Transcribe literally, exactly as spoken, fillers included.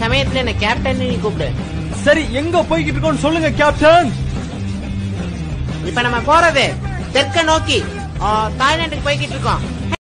சமயத்துல என்ன கேப்டன் நீ கூப்பிடு. சரி, எங்க போய்கிட்டு இருக்கோம் சொல்லுங்க கேப்டன். இப்ப நம்ம போறது தெற்க நோக்கி தாய்லாந்துக்கு போய்கிட்டு இருக்கோம்.